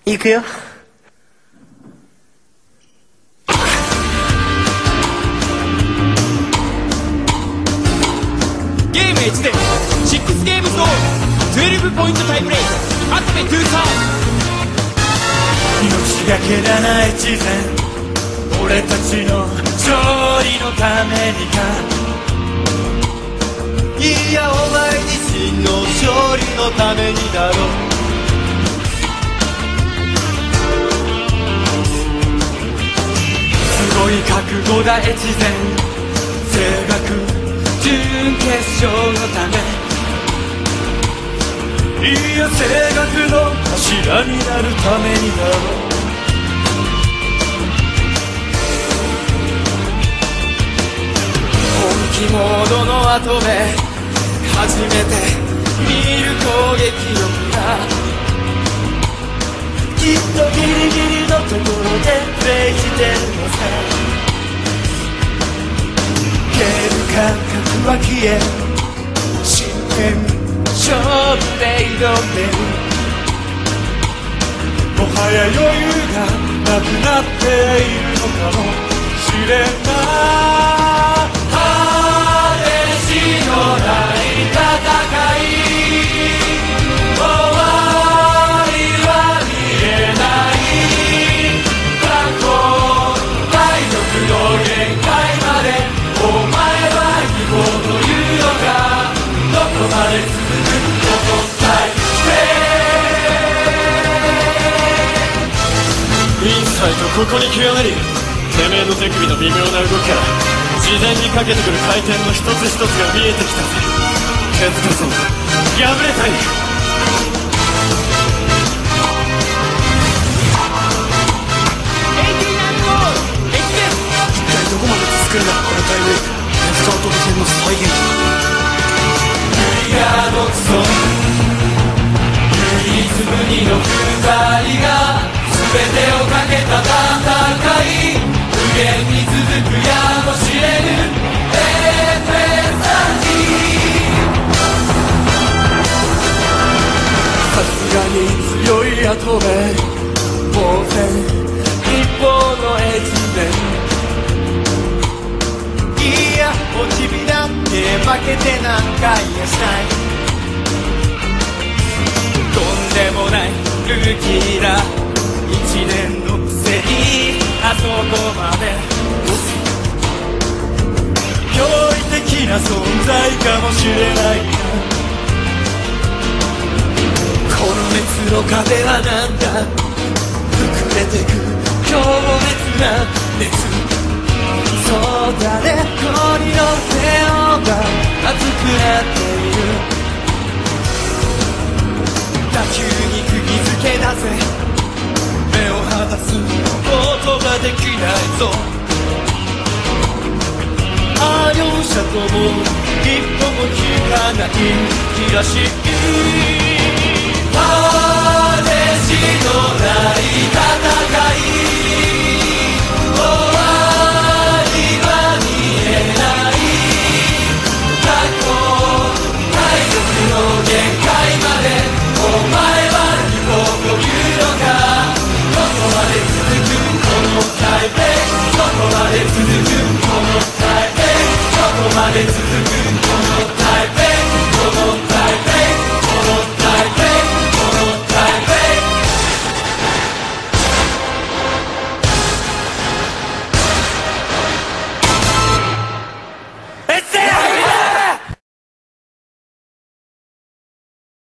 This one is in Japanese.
行くよ。 ゲーム1で6ゲームゾーン12ポイントタイブレイク集めトゥーサー命がけだな越前、俺たちの勝利のためにか。 いやお前自身の勝利のためにだろう。 すごい覚悟だ越前、声楽準決勝のため。いや声楽の柱になるためにだろう。本気モードの後で初めて見る攻撃力だ。きっとギリギリのところでプレイしてるのさ。ゲーム感覚は消え、真剣勝負で挑んでる。もはや余裕がなくなっているのかもしれない。果てしのない戦い、終わりは見えない。過去体力の限界までお前は行こうというのか。どこまで続くインサイトここに極めり、てめえの手首の微妙な動きから自然にかけてくる回転の一つ一つが見えてきたぜ。手塚さん破れたい。 一体どこまで続くんだこのタイム。スタート戦の再現。 リアドクソン唯一無二の二人が全てをかけた戦い、無限に続くやもしれぬエフェサジさすがに強い後で当然一方の越前。 いや落ち火だって負けてなんかいやしない。 とんでもないルーキーだ。一年のくせにあそこまで驚異的な存在かもしれない。この熱の壁はなんだ。膨れてく強烈な熱。そうだね、氷の手が熱くなっている。打球に釘付けだぜ。目を離すことができないぞ。あ両者とも一歩も引かない気らしい。